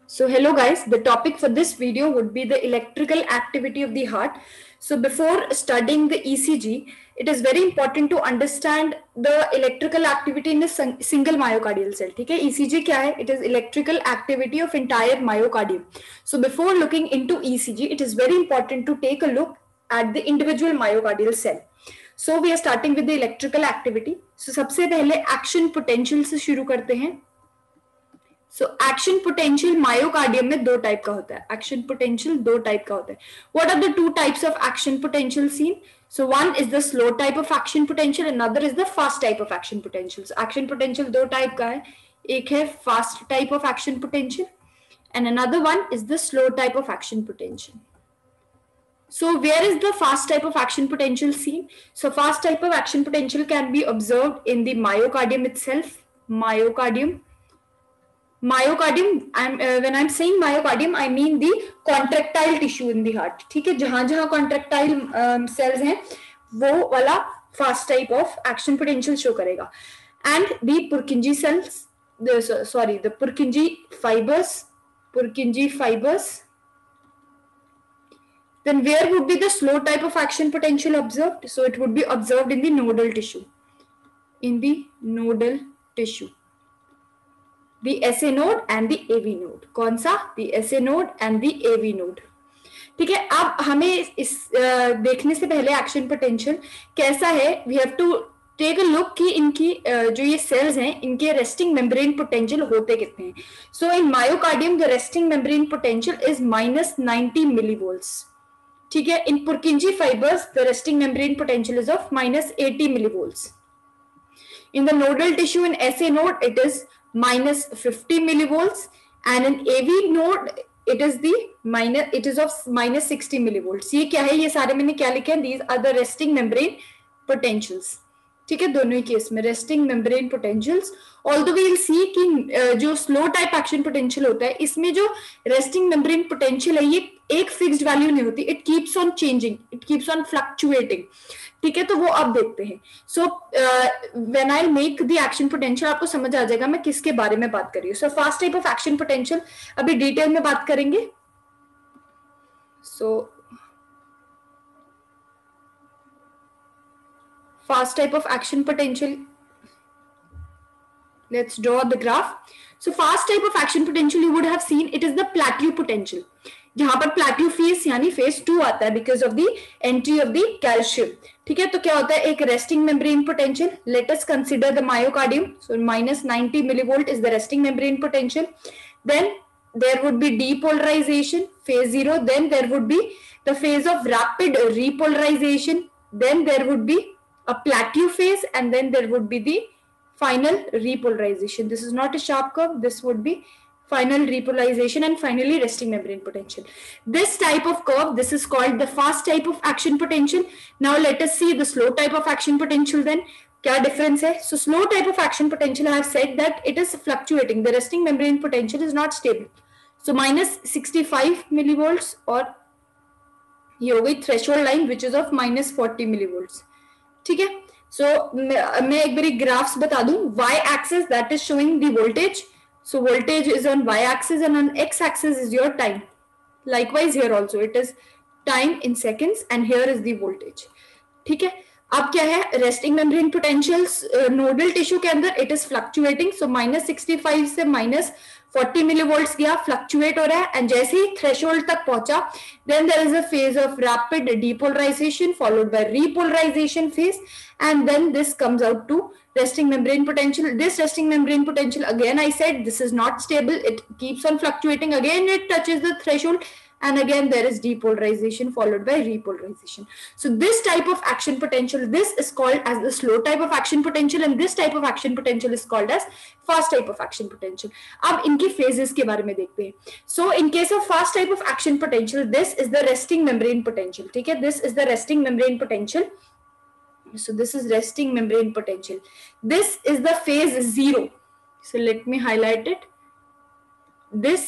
So hello guys, the topic for this video would be the electrical activity of the heart. So before studying the ECG, it is very important to understand the electrical activity in a single myocardial cell. ठीक है, ECG क्या है? It is electrical activity of entire myocardium. So before looking into ECG, it is very important to take a look at the individual myocardial cell. So we are starting with the electrical activity. So सबसे पहले action potential से शुरू करते हैं. So action potential myocardium में दो type का होता है. एक्शन पोटेंशियल दो टाइप का होता है. What are the two types of action potential seen? So one is the slow type of action potential, another is the fast type of action potential. Action potential दो type का है, एक है fast type of action potential and another one is the slow type of action potential. So where is the fast type of action potential seen? So fast type of action potential can be observed in the myocardium itself. When I'm saying myocardium, I mean the contractile tissue in the heart. ठीक है, जहां जहां contractile cells हैं, वो वाला fast type of action potential show करेगा. And the Purkinje cells, the Purkinje fibers. Then where would be the slow type of action potential observed? So it would be observed in the nodal tissue. In the nodal tissue. The SA node and the AV node. कौन सा? The SA node and the AV node. ठीक है, अब हमें इस देखने से पहले एक्शन पोटेंशियल कैसा है, we have to take a look कि इनकी जो ये सेल्स हैं, इनके रेस्टिंग मेम्ब्रेन पोटेंशियल होते कितने हैं. So in myocardium the resting membrane potential is -90 millivolts. ठीक है, in Purkinje fibres the resting membrane potential is of -80 millivolts. In the nodal tissue in SA node it is -50 millivolts, and in AV node it is of -60 millivolts. ये क्या है? ये सारे मैंने क्या लिखे हैं? These are the resting membrane potentials. ठीक है, दोनों ही केस में resting membrane potentials. Although we will see कि जो स्लो टाइप एक्शन पोटेंशियल होता है, इसमें जो रेस्टिंग मेम्ब्रेन पोटेंशियल है, ये एक फिक्स्ड वैल्यू नहीं होती. It keeps on changing, it keeps on fluctuating. ठीक है, तो वो अब देखते हैं. So when I make the action potential, आपको समझ आ जाएगा मैं किसके बारे में बात कर रही हूँ. So fast type of action potential अभी डिटेल में बात करेंगे. सो fast type of action potential, let's draw the graph. So fast type of action potential you would have seen, it is the plateau potential. जहां पर plateau phase यानी phase 2 आता है because of the entry of the calcium. ठीक है, तो क्या होता है? एक resting membrane potential. Let us consider the myocardium. So -90 millivolt is the resting membrane potential. Then there would be depolarization, phase 0. Then there would be the phase of rapid repolarization. Then there would be a plateau phase, and then there would be the final repolarization. This is not a sharp curve. This would be final repolarization, and finally resting membrane potential. This type of curve, this is called the fast type of action potential. Now let us see the slow type of action potential. Then क्या difference है? So slow type of action potential, I have said that it is fluctuating. The resting membrane potential is not stable. So -65 millivolts, और ये हो गई threshold line which is of -40 millivolts. ठीक है, सो मैं एक बार ग्राफ्स बता दूं. y axis that is showing the voltage. So voltage is on y axis, and on x axis is your time. Likewise here also it is time in seconds, and here is the voltage. ठीक है, अब क्या है? Resting membrane potentials nodal tissue के अंदर it is fluctuating. सो -65 से -40 मिलीवोल्ट्स गया, fluctuate हो रहा है, एंड जैसे ही थ्रेशोल्ड तक पहुंचा, then there is a phase of rapid depolarisation followed by repolarisation phase, and then this comes out to resting membrane potential. This resting membrane potential, again I said, this is not stable. It keeps on fluctuating. Again it touches the threshold, and again there is depolarization followed by repolarization. So this type of action potential, this is called as the slow type of action potential, and this type of action potential is called as fast type of action potential. अब इनके phases के बारे में देखते हैं. So in case of fast type of action potential, this is the resting membrane potential. ठीक है, this is the resting membrane potential. So this is resting membrane potential. This is the phase 0. So let me highlight it. This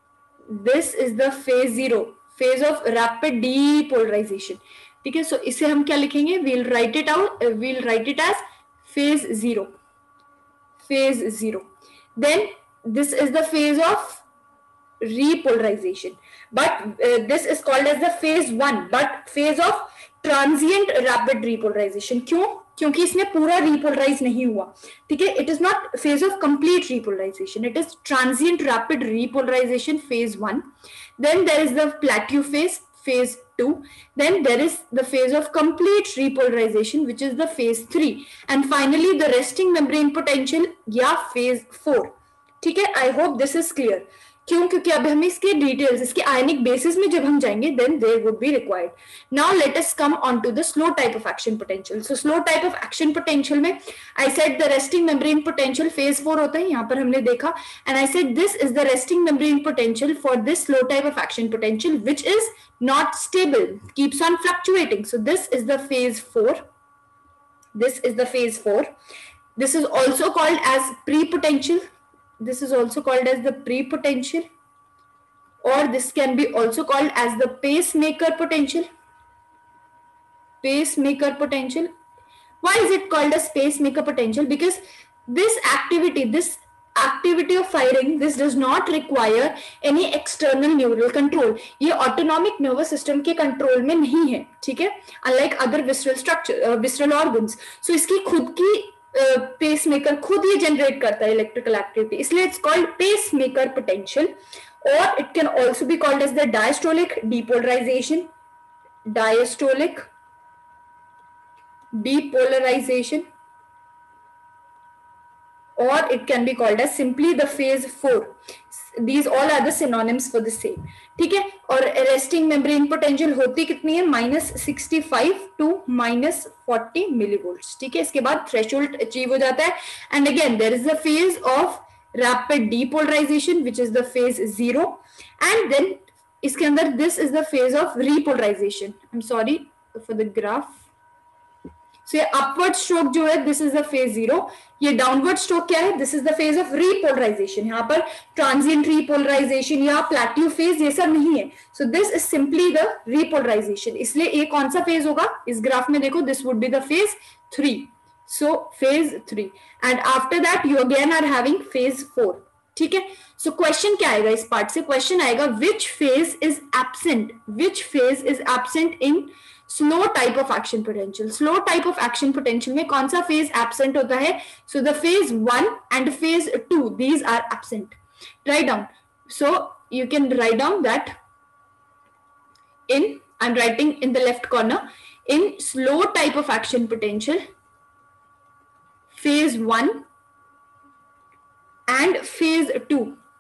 is the phase 0, phase of rapid depolarization. ठीक है, so इसे हम क्या लिखेंगे? We'll write it as phase 0. Then this is the phase of repolarization. But this is called as the phase 1, but phase of transient rapid repolarization. क्यों? क्योंकि इसमें पूरा repolarize नहीं हुआ, ठीक है. It is not phase of complete repolarization. It is transient rapid repolarization, phase 1. Then there is the plateau phase, phase 2. Then there is the phase of complete repolarization, which is the phase 3. And finally the resting membrane potential, या phase 4. ठीक है. I hope this is clear. क्यों? क्योंकि अब हम इसके details, इसके आयनिक basis में जब हम जाएंगे, then they would be required. Now let us come on to the slow type of action potential. So slow type of action potential में I said the resting membrane potential phase 4 होता है, यहाँ पर हमने देखा. And I said this is the resting membrane potential for this slow type of action potential which is not stable, keeps on fluctuating. So this is the phase 4. This is the phase 4. This is also called as pre-potential. This is also called as the pre-potential, or this can be also called as the pacemaker potential. Pacemaker potential. Why is it called as pacemaker potential? Because this activity of firing, this does not require any external neural control. ये autonomic nervous system के control में नहीं है, ठीक है, unlike other visceral structure, visceral organs. So इसकी खुद की pacemaker खुद ये generate करता है electrical activity, इसलिए it's called pacemaker potential. Or it can also be called as the diastolic depolarization, diastolic depolarization, or it can be called as simply the phase 4. These all are the synonyms for the same, ठीक है. और resting membrane potential होती कितनी है? -65 to -40 millivolts, ठीक है. इसके बाद threshold achieve हो जाता है. And again there is the phase of rapid depolarization which is the phase 0. And then इसके अंदर this is the phase of repolarization. I'm sorry for the graph. So ये upward stroke जो है, this is the phase 0. ये downward stroke क्या है? This is the phase of repolarization. यहाँ पर transient repolarization या plateau phase ये सब नहीं है. So this is simply the repolarization. इसलिए ये कौन सा phase होगा? इस ग्राफ में देखो, this would be the phase 3. So phase 3. And after that you again are having phase 4. ठीक है. So question क्या आएगा इस पार्ट से? Question आएगा which phase is absent? Which phase is absent in slow type of action potential? Slow type of action potential में कौन सा फेज एब्सेंट होता है? So the phase 1 and phase 2, these are absent. Write down. So you can write down that in, I'm writing in the left corner, in slow type of action potential, phase 1 and phase 2,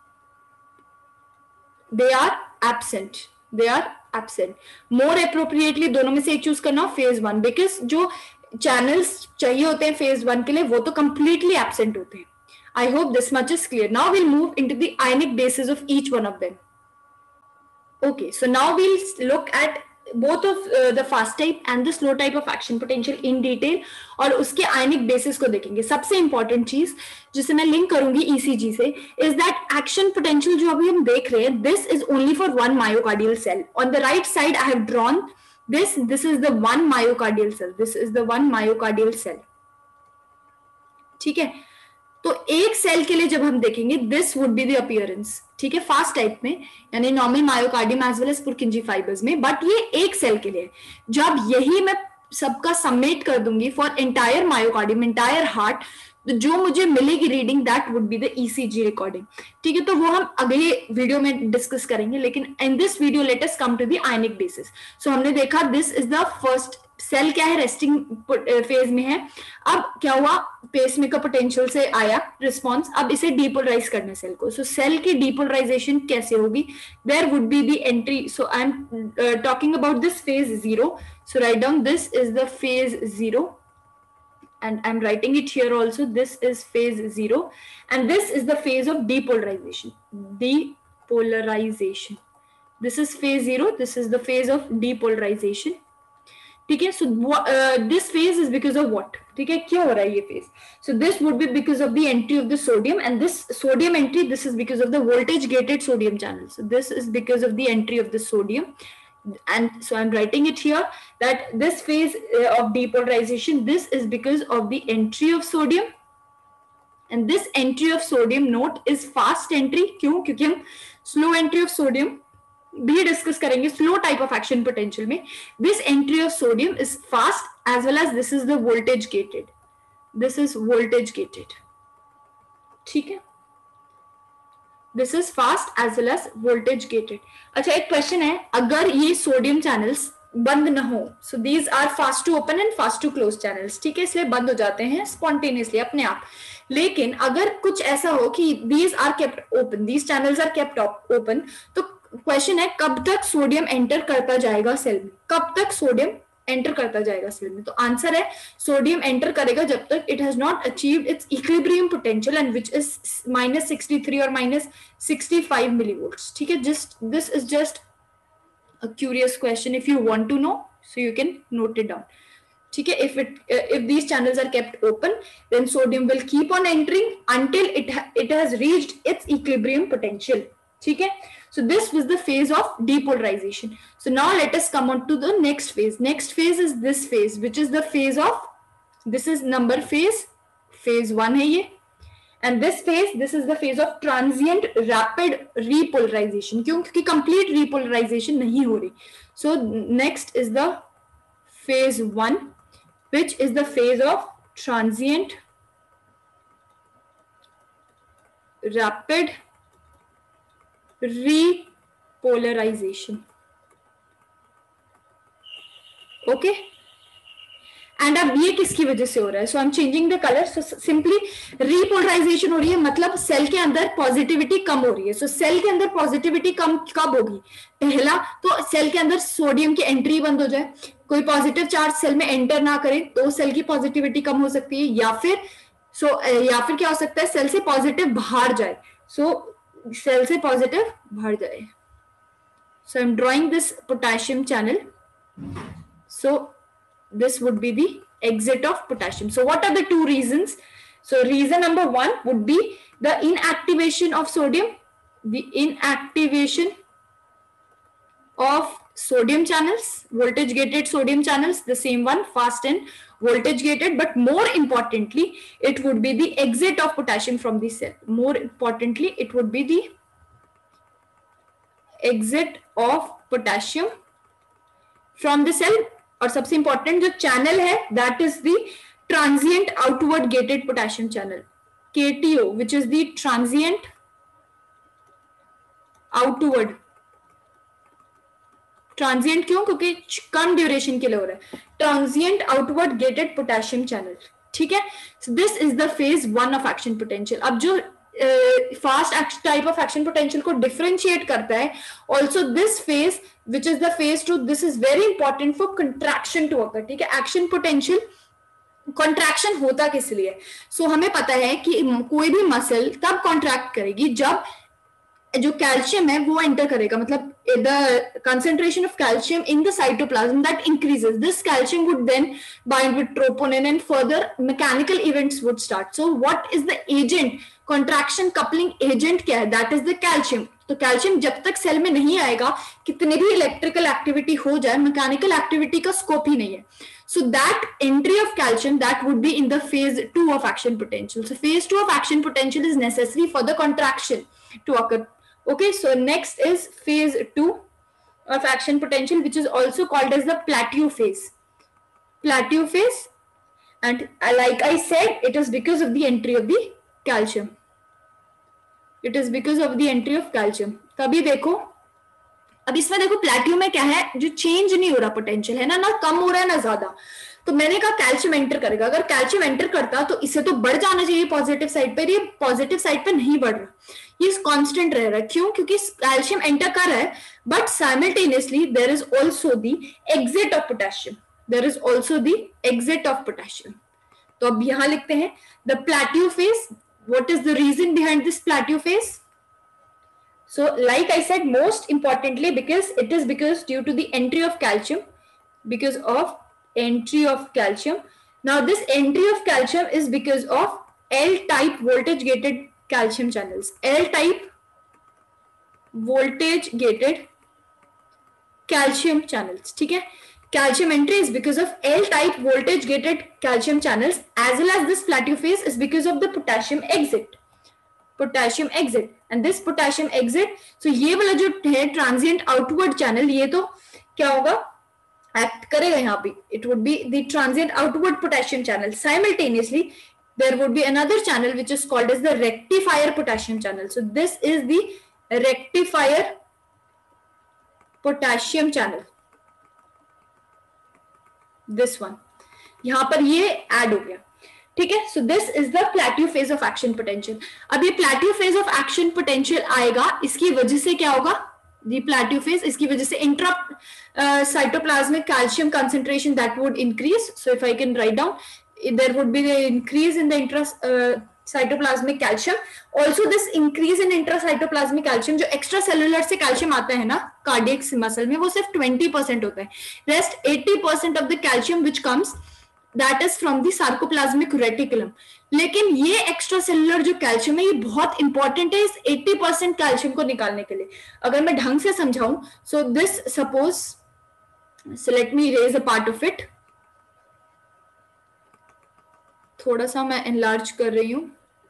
they are absent. They are absent. More appropriately दोनों में से एक choose करना, phase 1, because जो channels चाहिए होते हैं phase 1 के लिए वो तो completely absent होते हैं. I hope this much is clear. Now we'll move into the ionic basis of each one of them. Okay, so now we'll look at both of the fast type and the slow type of action potential in detail, और उसके ionic basis को देखेंगे. सबसे important चीज जिसे मैं link करूंगी ECG से is that action potential जो अभी हम देख रहे हैं, this is only for one myocardial cell. On the right side I have drawn this. This is the one myocardial cell. This is the one myocardial cell. ठीक है. तो एक सेल के लिए जब हम देखेंगे, this would be the appearance, ठीक है, फास्ट टाइप में, यानी normal myocardium as well as Purkinje fibres में. बट ये एक सेल के लिए, जब यही मैं सबका समेट कर दूंगी for entire myocardium, entire heart, तो जो मुझे मिलेगी reading, that would be the ECG recording. ठीक है, तो वो हम अगले वीडियो में डिस्कस करेंगे. लेकिन in this video let us come to the ionic basis. So हमने देखा this is the first cell, क्या है, रेस्टिंग फेज में है. अब क्या हुआ, पेसमेकर पोटेंशियल से आया रिस्पॉन्स, अब इसे डीपोलराइज करना है सेल को. सो सेल की डीपोलराइजेशन कैसे होगी, there would be the entry. So I am talking about this phase 0. So write down, this is the phase 0 and I'm writing it here also. This is phase 0 and this is the phase of depolarization. Depolarization. This is phase 0. This is the phase of depolarization. ठीक है. So this phase is because of what? ठीक है, क्यों हो रहा है ये phase? So this would be because of the entry of the sodium, and this sodium entry, this is because of the voltage gated sodium channel. So this is because of the entry of the sodium. And so I'm writing it here that this phase of depolarization, this is because of the entry of sodium, and this entry of sodium, note, is fast entry. क्यों? क्योंकि हम slow entry of sodium भी discuss करेंगे slow type of action potential में. This entry of sodium is fast as well as this is the voltage gated. This is voltage gated. ठीक है, this is fast as well as voltage gated. अच्छा, एक question है, अगर ये sodium channels बंद ना हो, so these are fast to open and fast to close channels. ठीक है, इसलिए बंद हो जाते हैं स्पॉन्टेनियसली अपने आप. लेकिन अगर कुछ ऐसा हो कि these are kept open, these channels are kept open, तो क्वेश्चन है कब तक सोडियम एंटर करता जाएगा सेल में, कब तक सोडियम एंटर करता जाएगा सेल में. तो आंसर है सोडियम एंटर करेगा जब तक it has not achieved its equilibrium potential and which is -63 और -65 मिलीवोल्ट्स. ठीक है, just this is just a curious question if you want to know, so you can note it down. ठीक है, if these channels are kept open, then sodium will keep on entering until it has reached its equilibrium potential. ठीक है, so this was the phase of depolarization. So now let us come on to the next phase. Next phase is this phase, which is the phase of, this is number phase 1 है ये. And this phase, this is the phase of transient rapid repolarization. क्यों? क्योंकि complete repolarization नहीं हो रही. So next is the phase 1, which is the phase of transient rapid repolarization. Okay. And अब ये किसकी वजह से हो रहा है? So I am changing the colour. So simply repolarisation हो रही है, मतलब सेल के अंदर पॉजिटिविटी कम हो रही है. सो सेल के अंदर पॉजिटिविटी कम कब होगी? पहला तो सेल के अंदर सोडियम की एंट्री बंद हो जाए, कोई पॉजिटिव चार्ज सेल में एंटर ना करे तो सेल की पॉजिटिविटी कम हो सकती है, या फिर क्या हो सकता है, सेल से पॉजिटिव बाहर जाए. सो सेल से पॉजिटिव बाहर जाए. So I am drawing this potassium channel. So this would be the exit of potassium. So what are the two reasons? So reason number 1 would be the inactivation of sodium, the inactivation of sodium channels, voltage gated sodium channels, the same one, fast and voltage gated. But more importantly, it would be the exit of potassium from the cell. More importantly, it would be the exit of potassium from the cell. और सबसे important जो channel है that is the transient outward gated potassium channel, KTO, which is the transient outward. Transient क्यों? क्योंकि कम duration के लिए हो रहा है. Transient outward gated potassium channel. ठीक है, this is the phase 1 of action potential. अब जो fast type of action potential को डिफरेंशिएट करता है, also this phase which is the phase 2, this is very important for contraction to occur. ठीक है, action potential contraction होता किस लिए? सो हमें पता है कि कोई भी मसल तब कॉन्ट्रैक्ट करेगी जब जो कैल्शियम है वो एंटर करेगा, मतलब the concentration of calcium in the cytoplasm that increases. This calcium would then bind with troponin and further mechanical events would start. So what is the agent? Contraction coupling agent क्या है? That is the calcium. तो calcium जब तक cell में नहीं आएगा, कितनी भी इलेक्ट्रिकल एक्टिविटी हो जाए, मैकेनिकल एक्टिविटी का स्कोप ही नहीं है. So that entry of calcium, that would be in the phase 2 of action potential. So phase 2 of action potential is necessary for the contraction to occur. Okay, so next is phase 2 of action potential, which is also called as the plateau phase. Plateau phase, and like I said, it is because of the entry of the calcium. It is because of the entry of calcium. तभी देखो, अब इसमें देखो प्लेटियम में क्या है, जो change नहीं हो रहा पोटेंशियल है ना कम हो रहा है ना ज्यादा. तो मैंने कहा कैल्शियम एंटर करेगा. अगर कैल्शियम एंटर करता तो इसे तो बढ़ जाना चाहिए पॉजिटिव साइड पे, ये पॉजिटिव साइड पे नहीं बढ़ रहा, ये कांस्टेंट रह रहा है. क्यों? क्योंकि कैल्शियम एंटर कर रहा है, but simultaneously there is also the exit of potassium. There is also the exit of potassium. तो अब यहां लिखते हैं the plateau phase. What is the reason behind this plateau phase? So like I said, most importantly, because it is because due to the entry of calcium, because of entry of calcium. Now this entry of calcium is because of L-type voltage gated calcium channels. L-type voltage gated calcium channels. ठीक है, calcium entry is because of L-type voltage gated calcium channels, as well as this plateau phase is because of the potassium exit. Potassium exit and this potassium exit, so ये वाला जो है transient outward channel, ये तो क्या होगा, act करेगा यहाँ पे, it would be the transient outward potassium channel. Simultaneously there would be another channel which is called as the rectifier potassium channel. So this is the rectifier potassium channel, this one, यहां पर ये add हो गया. ठीक है, so this is the plateau phase of action potential. अब ये plateau phase of action potential आएगा, इसकी वजह से क्या होगा, दी प्लेट्यू फेज, इसकी वजह से intra cytoplasmic calcium concentration that would increase. So if I can write down, there would be the increase in the intracytoplasmic calcium. Also this increase in intracytoplasmic calcium, जो extracellular से calcium आता है ना cardiac muscle में, वो सिर्फ 20% होता है. Rest 80% of the calcium which comes, that is from the sarcoplasmic reticulum. लेकिन ये extracellular जो calcium है, ये बहुत important है इस 80% calcium को निकालने के लिए. अगर मैं ढंग से समझाऊं, so this suppose, so let me erase a part of it. थोड़ा सा मैं enlarge कर रही हूँ.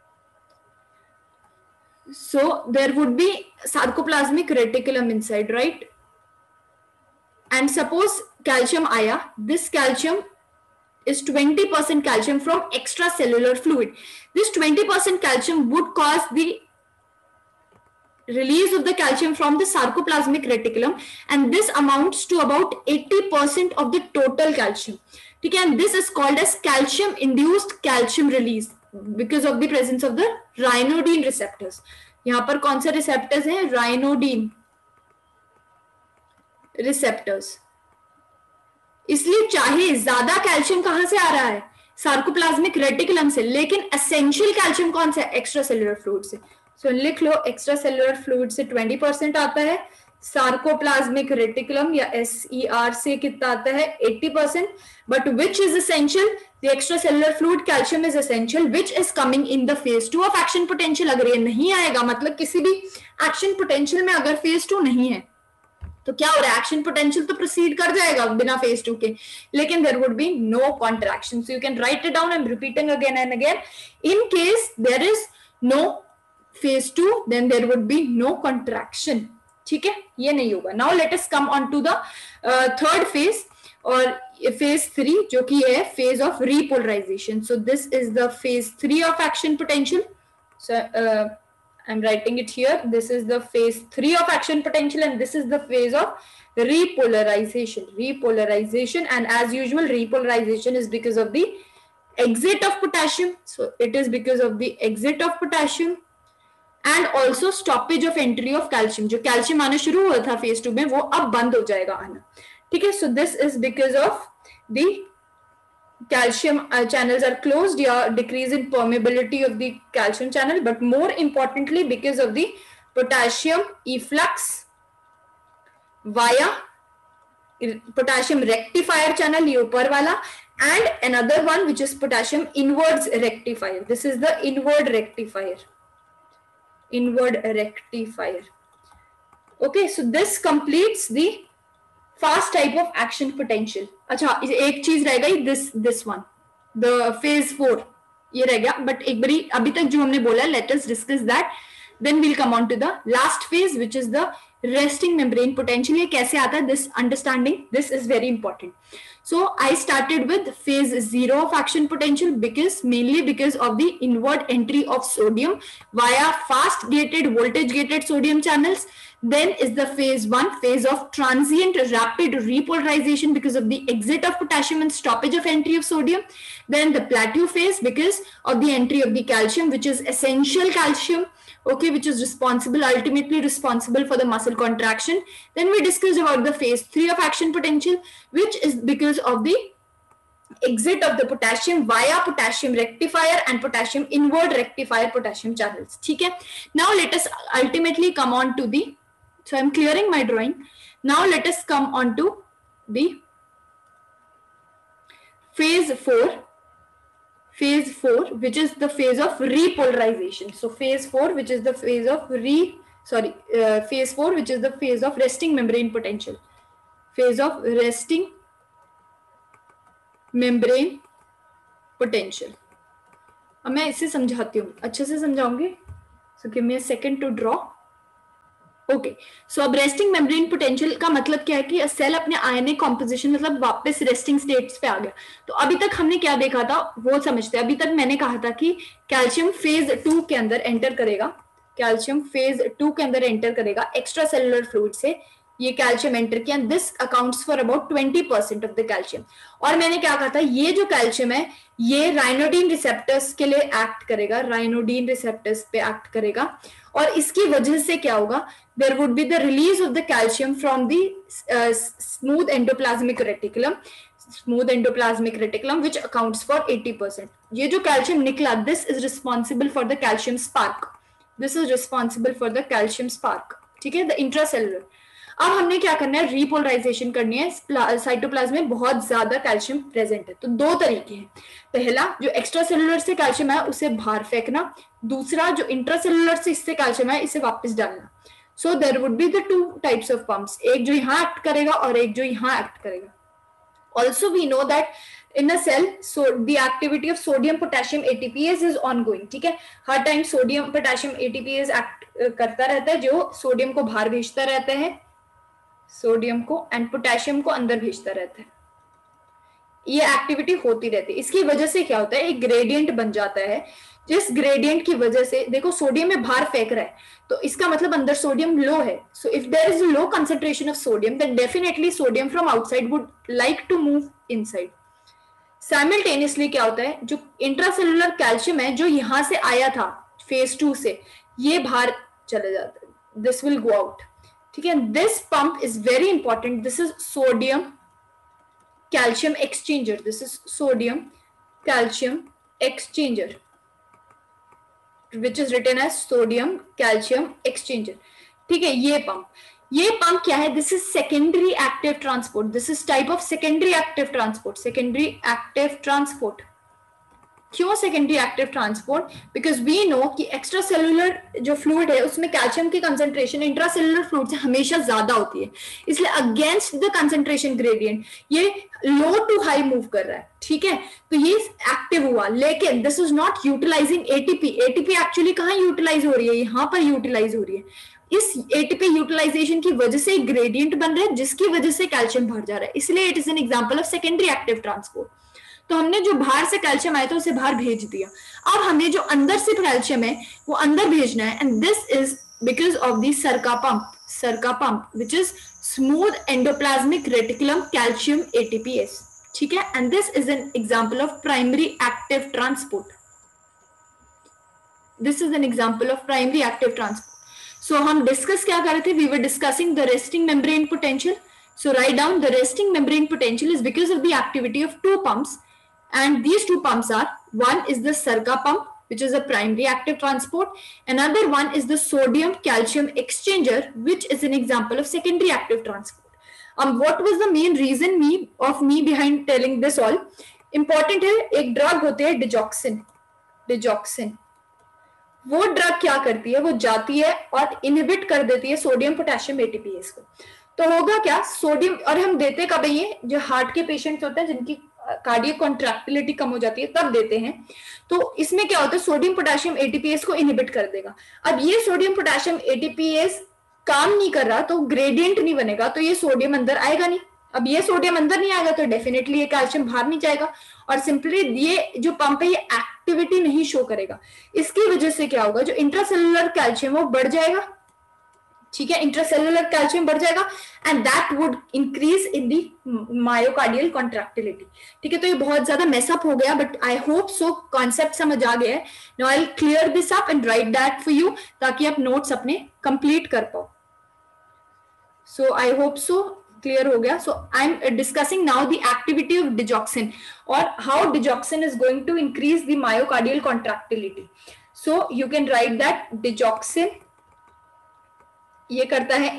So there would be sarcoplasmic reticulum inside, right? And suppose calcium आया, this calcium is 20% calcium from extracellular fluid. This 20% calcium would cause the release of the calcium from the sarcoplasmic reticulum, and this amounts to about 80% of the total calcium. ठीक है, and this is called as calcium induced calcium release because of the presence of the ryanodine receptors. यहाँ पर कौन से receptors हैं, ryanodine receptors. इसलिए चाहे ज्यादा कैल्शियम कहां से आ रहा है, सार्कोप्लाज्मिक रेटिकुलम से, लेकिन एसेंशियल कैल्शियम कौन से, एक्स्ट्रा सेलुलर फ्लूइड से. सो लिख लो, एक्स्ट्रा सेलुलर फ्लूइड से 20% आता है, सार्कोप्लाज्मिक रेटिकुलम या SER से कितना आता है, 80%. But which is essential, the extra cellular fluid calcium is essential, which is coming in the phase 2 of action potential. अगर ये नहीं आएगा, मतलब किसी भी एक्शन पोटेंशियल में अगर फेज 2 नहीं है, तो क्या हो रहा है, एक्शन पोटेंशियल तो प्रोसीड कर जाएगा बिना फेज 2 के, लेकिन there would be no contraction. So you can write it down, I am repeating again and again. In case there is no phase 2, then there would be no contraction. ठीक है, ये नहीं होगा. Now let us come on to the third phase, और phase 3 जो कि है phase of repolarisation. So this is the phase 3 of action potential. So I'm writing it here. This is the phase 3 of action potential, and this is the phase of repolarization. Repolarization, and as usual, repolarization is because of the exit of potassium. So it is because of the exit of potassium, and also stoppage of entry of calcium. जो calcium आना शुरू हुआ था phase 2 में, वो अब बंद हो जाएगा आना. ठीक है, so this is because of the calcium channels are closed, yeah, decrease in permeability of the calcium channel, but more importantly because of the potassium efflux via potassium rectifier channel, ये ऊपर वाला, and another one which is potassium inwards rectifier. This is the inward rectifier. Inward rectifier. Okay, so this completes the fast type of action potential. अच्छा, एक चीज रह गई, this one, the phase 4 ये रह गया. बट एक बारी अभी तक जो हमने बोला, let us discuss that, then we'll come on to the last phase which is the resting membrane potential. ये कैसे आता है, this understanding, this is very important. So I started with phase 0 of action potential mainly because of the inward entry of sodium via fast gated, voltage gated sodium channels. Then is the phase 1, phase of transient rapid repolarization because of the exit of potassium and stoppage of entry of sodium. Then the plateau phase because of the entry of the calcium, which is essential calcium, okay, which is ultimately responsible for the muscle contraction. Then we discussed about the phase 3 of action potential, which is because of the exit of the potassium via potassium rectifier and potassium inward rectifier potassium channels. ठीक है, now let us ultimately come on to the, so I'm clearing my drawing. Now let us come on to the phase 4. Phase 4, which is the phase of repolarization. So phase 4, which is the phase of phase 4, which is the phase of resting membrane potential. Phase of resting membrane potential. अब मैं इसे समझाती हूँ, अच्छे से समझाऊंगी. So give me a second to draw. Okay so अब resting membrane potential का मतलब क्या है कि सेल अपने आयनिक कॉम्पोजिशन मतलब वापस रेस्टिंग स्टेट्स पे आ गया। तो अभी तक हमने क्या देखा था वो समझते हैं। अभी तक मैंने कहा था कि कैल्शियम फेज 2 के अंदर एंटर करेगा, कैल्शियम फेज 2 के अंदर एंटर करेगा एक्स्ट्रा सेलुलर फ्लूइड से, ये कैल्शियम एंटर किया, this accounts for about 20% of the calcium. और मैंने क्या कहा था, ये जो कैल्शियम है ये राइनोडिन रिसेप्टर्स के लिए एक्ट करेगा, राइनोडिन रिसेप्टर्स पे एक्ट करेगा, और इसकी वजह से क्या होगा, there would be the release of the calcium from the smooth endoplasmic reticulum which accounts for 80%. ये जो कैल्शियम निकला, this is responsible for the calcium spark, this is responsible for the calcium spark, ठीक है, the intracellular। अब हमने क्या करना है, रीपोलराइजेशन करनी है। साइटोप्लाज्म में बहुत ज्यादा कैल्शियम प्रेजेंट है, तो दो तरीके हैं। पहला जो एक्स्ट्रा सेलुलर से कैल्शियम है उसे बाहर फेंकना, दूसरा जो इंट्रासेलुलर से इससे कैल्शियम है इसे वापस डालना। So there would be the two types of pumps, एक जो यहाँ एक्ट करेगा और एक जो यहाँ एक्ट करेगा। Also we know that in a cell, so the activity of sodium potassium ATPase is ongoing, ठीक है, हर time sodium potassium ATPase act करता रहता है, जो सोडियम को बाहर भेजता रहता है, सोडियम को एंड पोटेशियम को अंदर भेजता रहता है, ये एक्टिविटी होती रहती है। इसकी वजह से क्या होता है, एक ग्रेडियंट बन जाता है, जिस ग्रेडियंट की वजह से देखो सोडियम में बाहर फेंक रहा है, तो इसका मतलब अंदर सोडियम लो है। So if there is low concentration of sodium then definitely sodium from outside would like to move inside. Simultaneously क्या होता है, जो इंट्रासेलुलर कैल्शियम है जो यहां से आया था फेज 2 से, ये बाहर चले जाता है, दिस विल गो आउट, ठीक है। This pump is very important, this is sodium calcium exchanger, this is sodium calcium exchanger which is written as sodium calcium exchanger, ठीक है। ये पंप क्या है, this is secondary active transport, this is type of secondary active transport, secondary active transport. क्यों secondary active transport, because we know कि extra cellular जो fluid है उसमें कैल्शियम की कंसेंट्रेशन इंट्रासेलुलर फ्लूइड से हमेशा ज्यादा होती है, इसलिए अगेंस्ट द कंसेंट्रेशन ग्रेडियंट ये लो टू हाई मूव कर रहा है, ठीक है। तो ये एक्टिव हुआ, लेकिन this is not utilising ATP. ATP actually कहाँ यूटिलाइज हो रही है, यहाँ पर यूटिलाइज हो रही है। इस एटीपी यूटिलाइजेशन की वजह से एक ग्रेडियंट बन रहा है जिसकी वजह से कैल्शियम बाहर जा रहा है, इसलिए it is an example of secondary active transport. तो हमने जो बाहर से कैल्शियम आया था उसे बाहर भेज दिया, अब हमें जो अंदर से कैल्शियम है वो अंदर भेजना है, and this is because of the SERCA pump which is smooth endoplasmic reticulum calcium ATPase, ठीक है। And this is an example of primary active transport, this is an example of primary active transport. So हम discuss क्या कर रहे थे, we were discussing the resting membrane potential. So write down the resting membrane potential is because of the activity of two pumps, and these two pumps are, one is the Sarka pump which is a primary active transport, another one is the sodium calcium exchanger which is an example of secondary active transport. What was the main reason of me behind telling this all? Important है, एक drug होते है digoxin, वो drug क्या करती है, वो जाती है और इनहिबिट कर देती है सोडियम पोटेशियम एटीपीएस को। तो होगा क्या, सोडियम, और हम देते कब है, ये जो हार्ट के पेशेंट्स होते हैं जिनकी कार्डियक कॉन्ट्रैक्टिलिटी कम हो जाती है तब देते हैं। तो इसमें क्या होता है, सोडियम पोटेशियम एटीपीएस को इनहिबिट कर देगा। अब ये सोडियम पोटेशियम एटीपीएस काम नहीं कर रहा तो ग्रेडियंट नहीं बनेगा, तो ये सोडियम अंदर आएगा नहीं। अब ये सोडियम अंदर नहीं आएगा तो डेफिनेटली ये कैल्शियम बाहर नहीं जाएगा, और सिंपली ये जो पंप है ये एक्टिविटी नहीं शो करेगा। इसकी वजह से क्या होगा, जो इंट्रासेलुलर कैल्शियम वो बढ़ जाएगा, ठीक है, इंट्रासेलुलर कैल्शियम बढ़ जाएगा, and that would increase in the myocardial contractility, ठीक है। तो ये बहुत ज्यादा मेसअप हो गया, but I hope so concept समझ आ गया है। Now I will clear this up and write that for you, ताकि आप नोट्स अपने कंप्लीट कर पाओ। सो आई होप सो क्लियर हो गया। So I am discussing now the activity of digoxin और how digoxin is going to increase the myocardial contractility. So you can write that digoxin ये करता है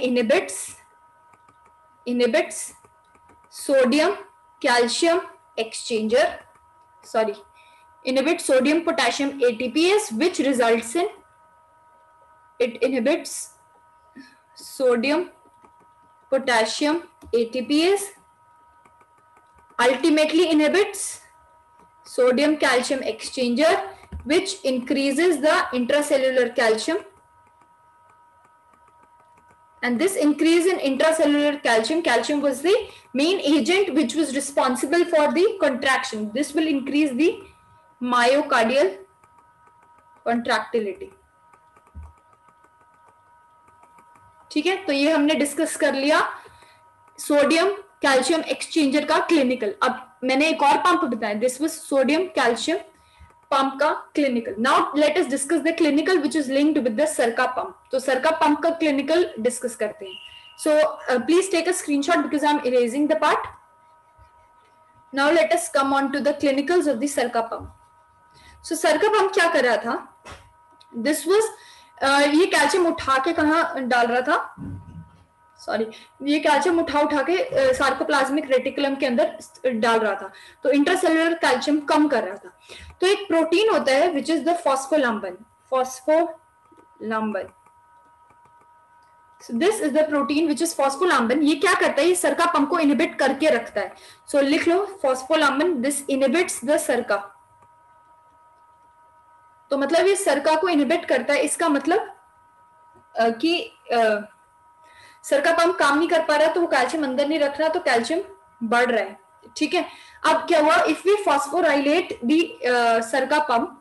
inhibits sodium calcium exchanger, sorry, inhibits sodium potassium ATPase which results in, it inhibits sodium potassium ATPase, ultimately inhibits sodium calcium exchanger which increases the intracellular calcium. And this increase in intracellular calcium, calcium was the main agent which was responsible for the contraction. This will increase the myocardial contractility. ठीक है, तो ये हमने discuss कर लिया sodium calcium exchanger का clinical. अब मैंने एक और पंप बताया, this was sodium calcium pump का clinical. Now let us discuss the clinical which is linked with the SERCA pump. तो सरका पंप का क्लिनिकल डिस्कस करते हैं. So please take a screenshot because I am erasing the part. Now let us come on to the clinicals of the SERCA pump. So SERCA pump क्या कर रहा था, this was ये calcium उठा के कहाँ डाल रहा था, सॉरी, ये कैल्शियम उठा के सार्कोप्लाज्मिक रेटिकुलम के अंदर डाल रहा था. तो इंट्रासेल्युलर कैल्शियम कम कर रहा था. तो एक प्रोटीन होता है which is the phospholamban. Phospholamban, this is the protein which is phospholamban. ये क्या करता है, ये सरका पंप को इनहिबिट करके रखता है. सो लिख लो phospholamban, this inhibits the SERCA. तो मतलब ये सरका को इनहिबिट करता है. इसका मतलब कि सरका पंप काम नहीं कर पा रहा, तो वो कैल्शियम अंदर नहीं रख रहा, तो कैल्शियम बढ़ रहा है. ठीक है, अब क्या हुआ, इफ वी फॉस्फोराइलेट दी सरका पंप,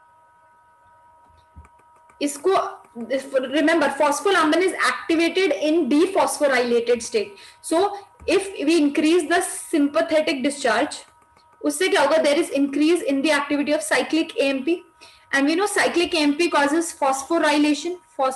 इसको remember phospholamban is activated in dephosphorylated state. So if we increase the sympathetic discharge, उससे क्या होगा, there is increase in the activity of cyclic AMP, and we know cyclic AMP causes phosphorylation,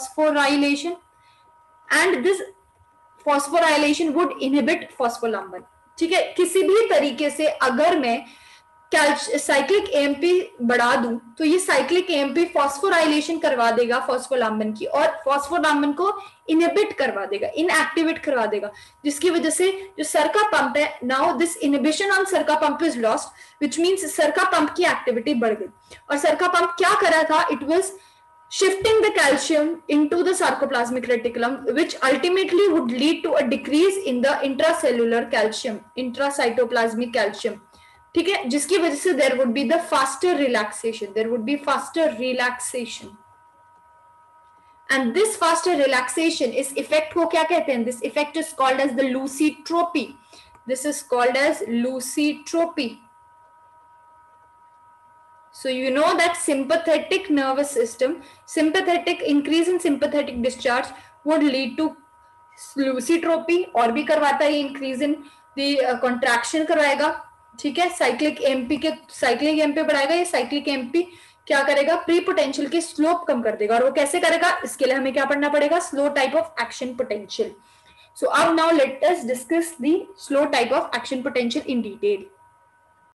and this phosphorylation would inhibit phospholamban. ठीक है, किसी भी तरीके से अगर मैं साइक्लिक एएमपी बढ़ा दूं तो ये साइक्लिक एएमपी फॉस्फोराइलेशन करवा देगा फॉस्फोलंबन की, और फॉस्फोलंबन को इनहिबिट करवा देगा, इनएक्टिवेट करवा देगा, जिसकी वजह से जो सरका पंप है, now this inhibition on SERCA pump is lost, which means SERCA pump की एक्टिविटी बढ़ गई. और सरका पंप क्या कर रहा था, it was shifting the calcium into the sarcoplasmic reticulum, which ultimately would lead to a decrease in the intracellular calcium, intracytoplasmic calcium. ठीक है, जिसकी वजह से there would be the faster relaxation, there would be faster relaxation, and this faster relaxation is effect को क्या कहते हैं, this effect is called as the lusitropy. This is called as lusitropy. So you know that sympathetic nervous system, sympathetic increase in sympathetic discharge would lead to lusitropy, और भी करवाता है, increase in the contraction करवाएगा. ठीक है, cyclic MP बढ़ाएगा, ये cyclic AMP क्या करेगा, प्री पोटेंशियल की स्लोप कम कर देगा. और वो कैसे करेगा, इसके लिए हमें क्या पढ़ना पड़ेगा, slow type of action potential. So अब now let us discuss the slow type of action potential in detail.